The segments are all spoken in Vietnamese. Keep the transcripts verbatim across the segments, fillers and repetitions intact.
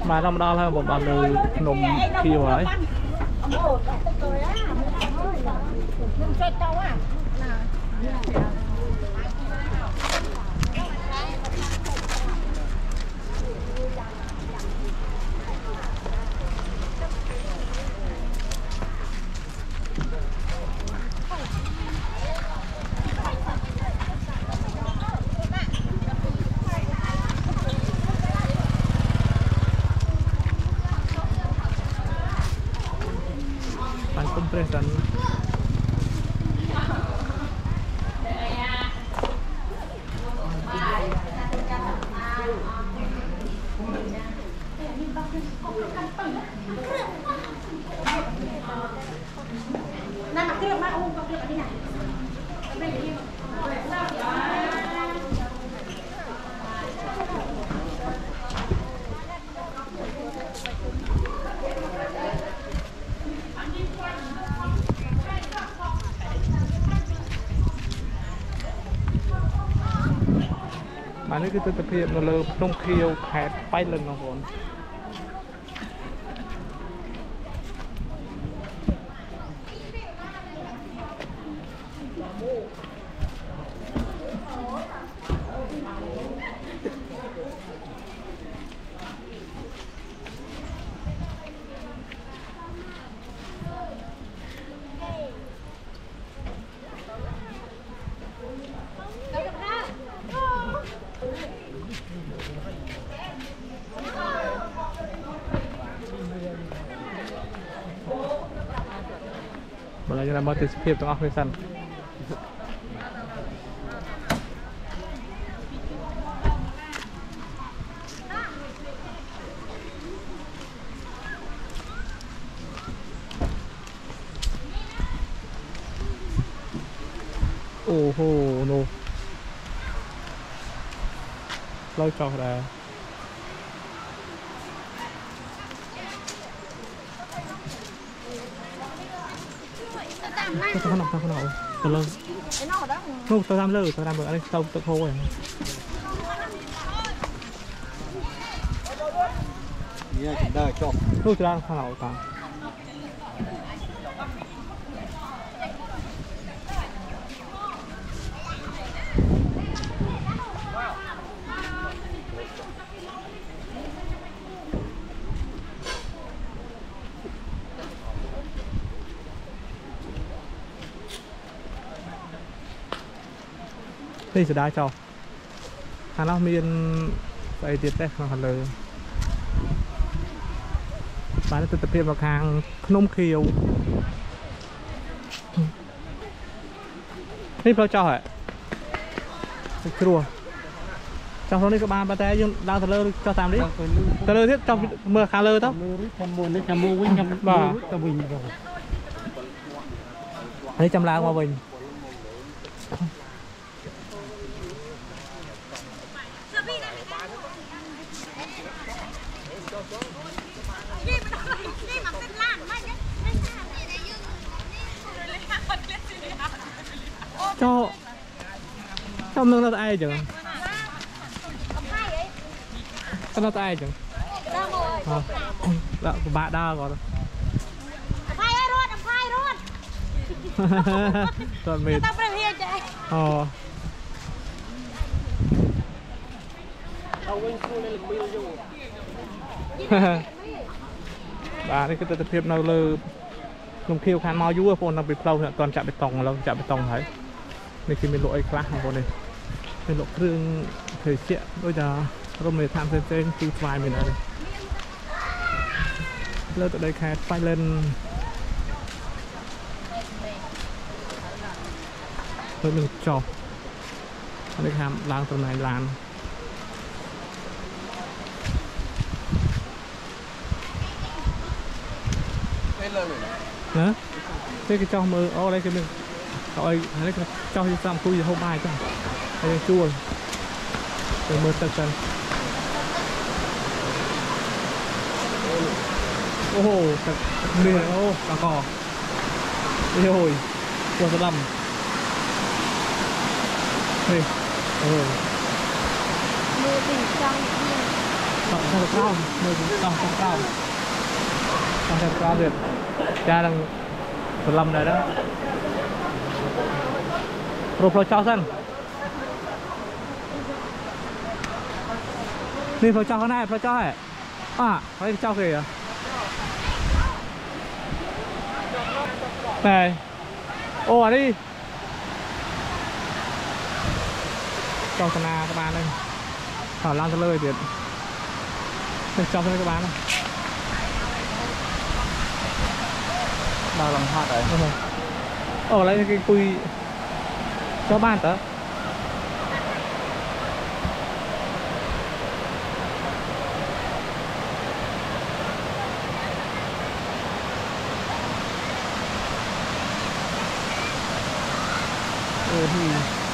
mà năm đó là một đoàn người nồng kiều ấy present Nah, mặc kia mà uống cà phê ở đây này. màនេះគឺទស្សនវិជ្ជានៅលើភ្នំខៀវខេត្តប៉ៃលិនបងប្អូន Một lần nữa mở từ tiếp trong óc người săn oh oh no lôi cho ra tao không nọc tao không nọc tao lơ không tao làm lơ tao làm được anh tao tao khô rồi Dạ, chúng ta chọn. không tao làm không nọc tao đây sẽ đá cho hàng nó miên vậy tiếp đấy còn lời bán nó tập hiện vào hàng nông khiêu đây bao cho hả chua trong số này các bạn bà té nhưng đang thật lơ cho tạm đi thật lơ thiết trong mưa khá lơ tóc đây chăm lá qua bình cho cho nương nó ai chẳng cho nó ai chẳng đó của bạn đa rồi Phai ơi luôn, phai luôn. toàn mệt Tao phải hiểu chạy. Ờ. Bà đây cái tập hiệp nào lơ dùng khiêu khăn mau vú phone đang bị plau toàn chạm bê tông lâu chạm bê tông thấyนี่คือเมนูไอ้คลาสของคนนี้เมนูเครื่องเทเชี่ยด้วยจะร่มเมทันเซนเซนฟิวไฟล์เมนูนี้เลิกตัวใดแคสไปเล่นเพิ่มหนึ่งจอบอันนี้ครับล้างตัวไหนล้างนะนี่คือจอมือเอาอะไรกันหนึ่งเอาไอ้อะไรกันจอที่ซ้ำคุยจะเข้าบ้านจ้ะไอ้ชั่วเป็นมือตัดกันโอ้โหตัดเนื้อโอ้ตะกอโอ้โหตัวสลัมเฮ้ยโอ้โหมือติ่งจังต้อง Đang cao, nơi cũng cao, cao cao. Đang cao được. Cha đang phần lâm này đó. Rồi pro cho sân. Đi pro cho con này, pro cho hả? À, phải cho kìa. Này. Ồ đi. Cho con na các bạn ơi. Thảo lan cho lờiទៀត. Cho cho các bạn. Đào lòng hạt đấy. Ở lại cái cùi cho bạn tớ. Ừ thì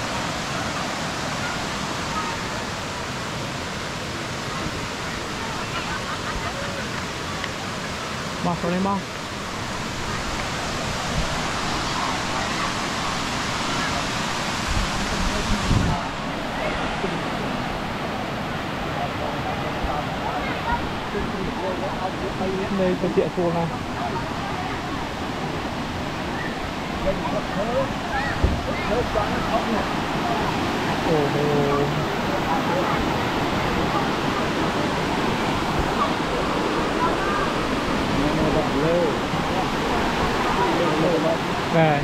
bỏ xuống đây bỏ. Đây có chuyện xuồng này. Ồ hồ. Này.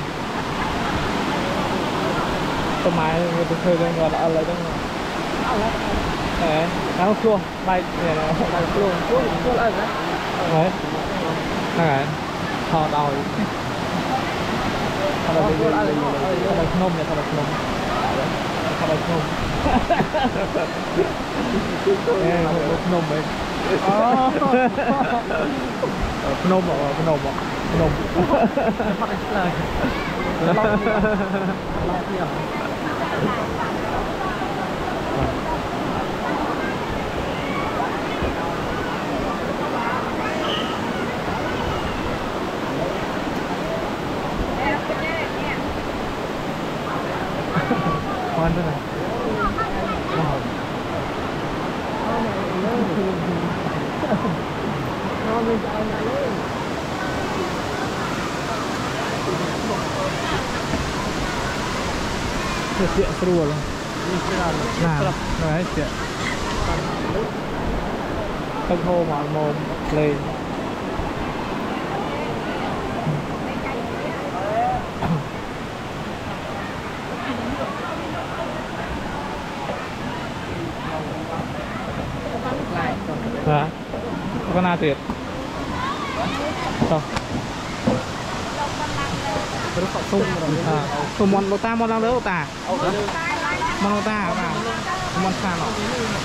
Tôm mái người ta chơi lên gọi là ăn lấy trong này. Đấy, cá hốc luôn, bay này là bay luôn, luôn luôn ăn đấy. Đấy. Này, thò đòi. Thò đòi thò đòi nôm nha, thò đòi nôm. Thò đòi nôm. Nè, nôm đấy. Nôm bỏ, nôm bỏ, nôm. Con thế này. Chuyện seru loh. Nah, đấy chuyện. Không hô mà mồm lên. Hả? Con nào tuyệt? Sao? À, số món lô ta món nào nữa ta? Món lô ta hả bà? Món sao nó?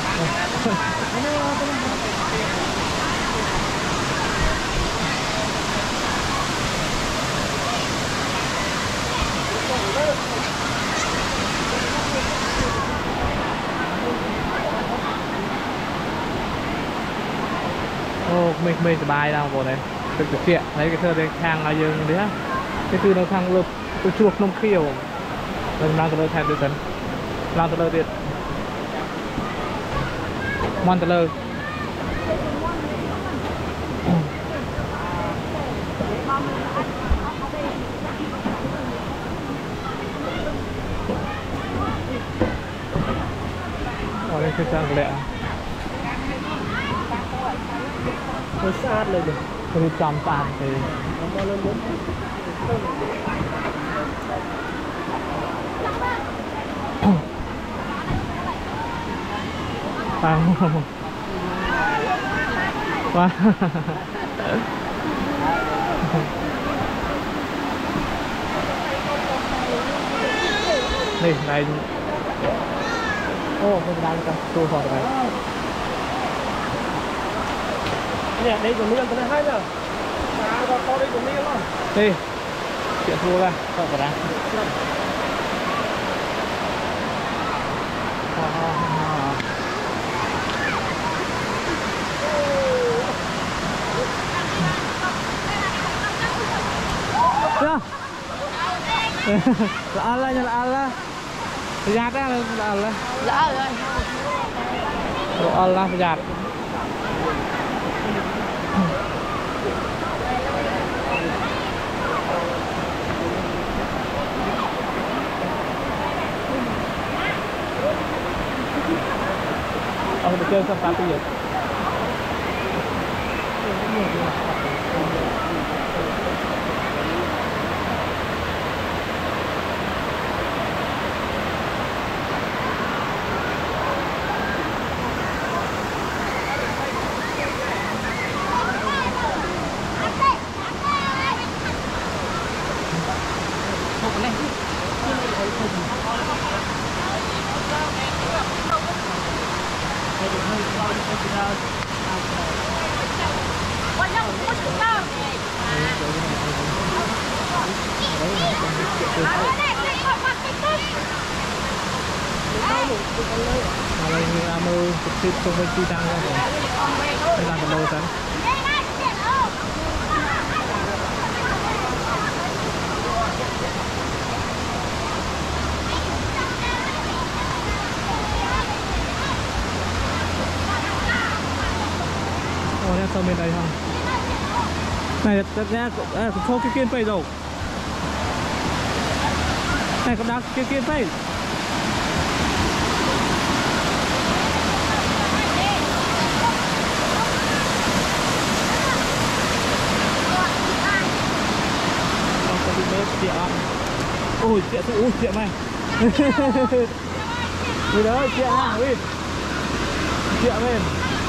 Ô, mình mình bài nào bộ này được thực hiện lấy cái thơ đây khang là dương đấy á cái từ nó khang lực tôi chuộc nông khiêu lần nào tôi thay được tấn làm tôi điện mon tôi ở đây cái trang lẹ Nó sát lên được. Tôi chọn tàn thì Nó lên bốn. tàn quá đây này ô mình đang cầm tu vào này Nè, đây còn miếng cái này hay nhá. À, đó to đây còn miếng luôn. đi chuyện thua ra sao cả ra là Allah là Allah Pejat lah Allah. Dạ rồi. Doa Allah pejat. Ông được chơi xong tám tiếng. Đây là mưa trực tiếp xung quanh chi tăng ra rồi. Đây là cái lô sẵn. Ồ, nè sao bên đây không? Này, nha, à, thôi cái kiên phây rồi. Này, con đá cái kiên phây. Chị ạ. Ôi chị ạ, ôi chị ạ mày. Đi đó chị ạ, Win. Chị ạ bên.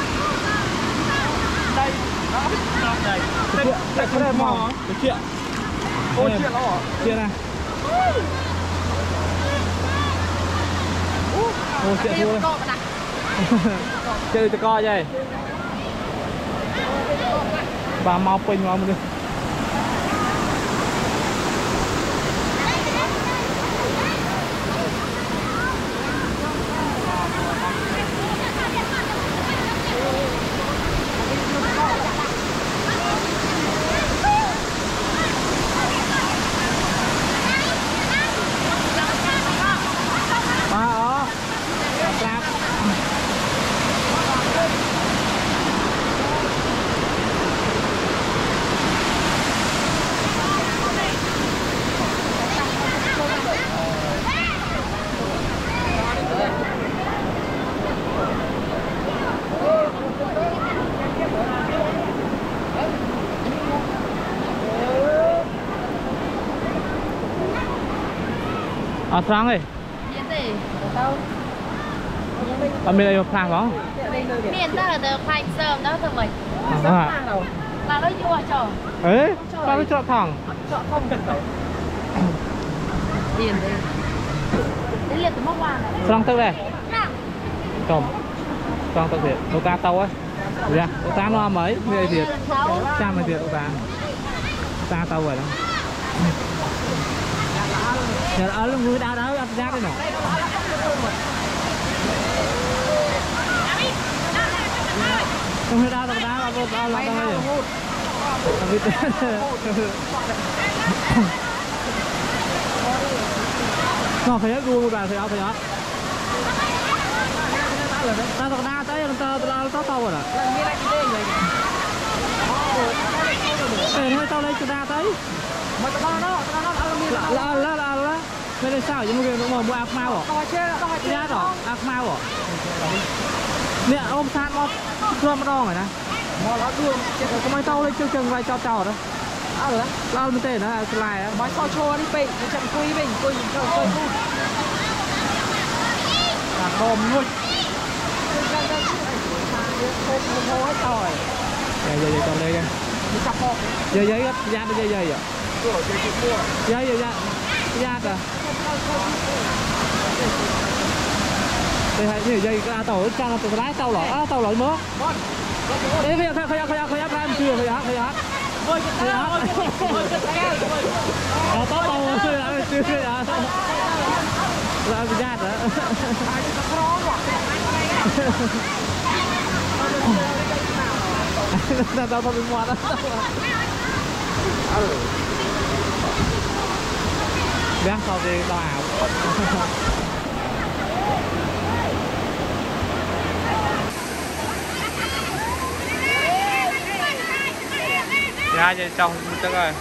Đây, đó, đây. Chị ạ, chị ạ có đẹp mò. Chị ạ. Ôi chị ạ nó hả? Chị ạ này. Ôi chị ạ thua đây. Chơi cho coi vậy. Bà mau pin vào một đi. À, Trang ơi. Ở bên đây có Trang không? Miền ta là được khoai sơm đó thôi mày. À, Là nó vua chờ. ê, sao nó chọn thẳng? Chọn không cần đâu. Tiền đây. Đến liệt từ mốc hoàng này. Trang tức đây. Chồng. Trang tức thiệt. Đồ ca tàu ấy. Dạ, đồ ta nó mấy, người thiệt. Trang mà thiệt đồ ta. Ta tàu rồi đó. Giờ ở lúc người đau đó, ăn rác đây nè. Không thấy đau, đau, đau, đau, đau, đau, đau. Nó phải hết luôn bà, phải áo, phải áo. Ta tao đa tới, tao tao tao tao rồi à. Ê, thôi tao lấy cho đa tới. Mà tao nó, tao nó ăn miếng là là là là làไม่ได้เศร้ายังไม่เกินมาบัวอักมาบ่ญาติหรออักมาบ่เนี่ยอมทานมาเพื่อมาดองหน่อยนะ Mà nó đường ทำไมเต้าเลยเชิงๆไรจอเจ้านะ à rồi. เล่าไม่เต้นะสลายอ่ะ Mà sao cho đi bị, nó chẳng cùi bình, cùi cho cùi cùi. À bồm luôn. Vậy vậy vậy còn đây kìa. Vậy vậy á, da nó dây dây vậy. Dây dây da. Da à. Đây hay như dây cái tàu trang từ lái tàu lỏ, à, tàu lỏ mớ. Đấy bây giờ khơi khơi khơi khơi khơi em chưa khơi hát khơi hát. Khơi hát. Tàu tàu tàu khơi hát chưa khơi hát. Là bị da đó. Tao tao tao bị ngoan đó. Biết sau thì tao ảo. nhà vậy trong tức rồi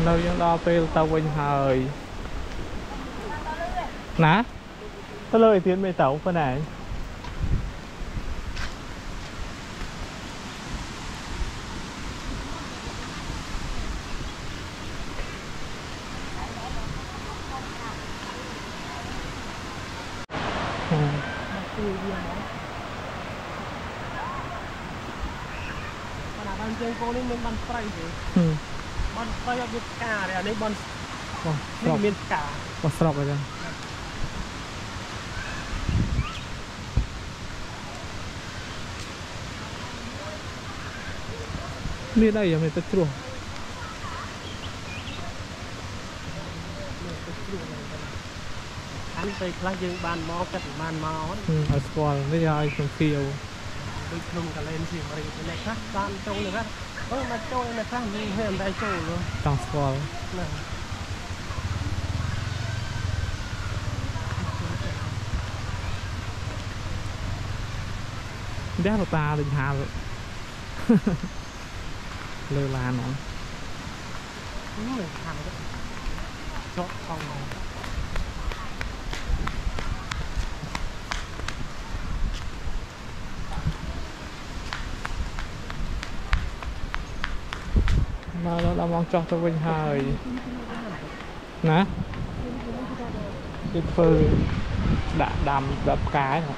เรายังรอไปตะวันหายนะก็เลยtiếnไปเต๋าไปไหน ban chơi cô nên ban spray gì ban spray ở bên cả này đây ban bên bên cả ก็สลับไปกันนี่ได้ยังไม่ตัดชั่ว anh tới class dương ban máu cắt ban máu อืมเอาสกอร์ไม่ได้ชมเคียว đi lùng cả lên gì mà đi này khác ban trâu này khác ơ mà trâu này khác nhưng hiện đại trâu luôn ตั้งสกอร์ này เดี๋ยวเราตาเลยหาเลย เลยลาหนอน những người hàng đấy chọn phòng này มาแล้วเรามองจอตะวันหายนะcái phơi đã đầm đập cái rồi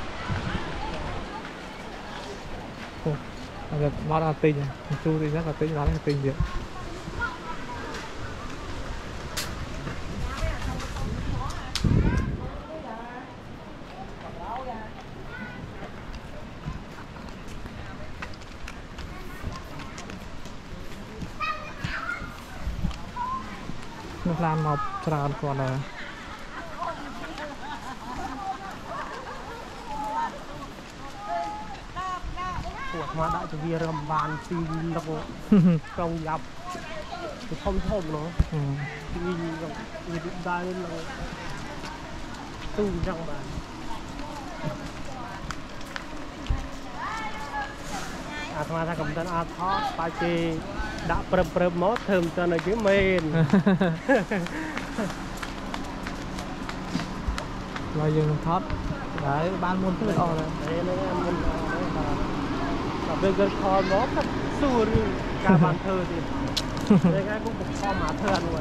giờ nó là tinh chu thì rất là tinh nó là tinh gì nó làm màu tròn còn là của mà đại cho vi rầm bàn xì lộc trong dập thì không thơm nó thì rồi người định ra lên là tu trong bàn à thằng ta cầm tên a thót ba chê đã prem prem mót thơm cho nó chứ mền là dừng thoát đấy ban môn thứ đó rồi đấy nó em môn là bây giờ kho nó thật xù đi cả bàn thơ thì đây cái cũng một kho mà thơ ăn rồi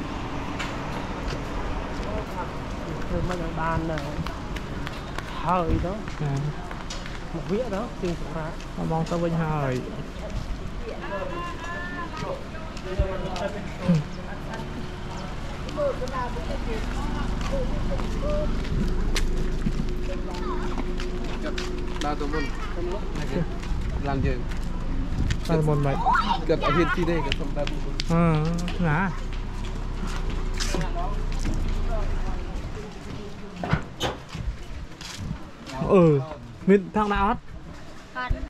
thơ mấy cái bàn này hơi đó một vía đó chừng ra mong tao bên hơi đa tụi mình làm gì làm một vậy gật ở bên kia đây gật xong đa tụi mình ừ ngã ừ mình thằng nào hết